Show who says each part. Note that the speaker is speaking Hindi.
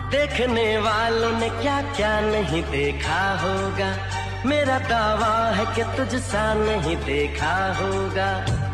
Speaker 1: देखने वालों ने क्या क्या नहीं देखा होगा, मेरा दावा है कि तुझ सा नहीं देखा होगा।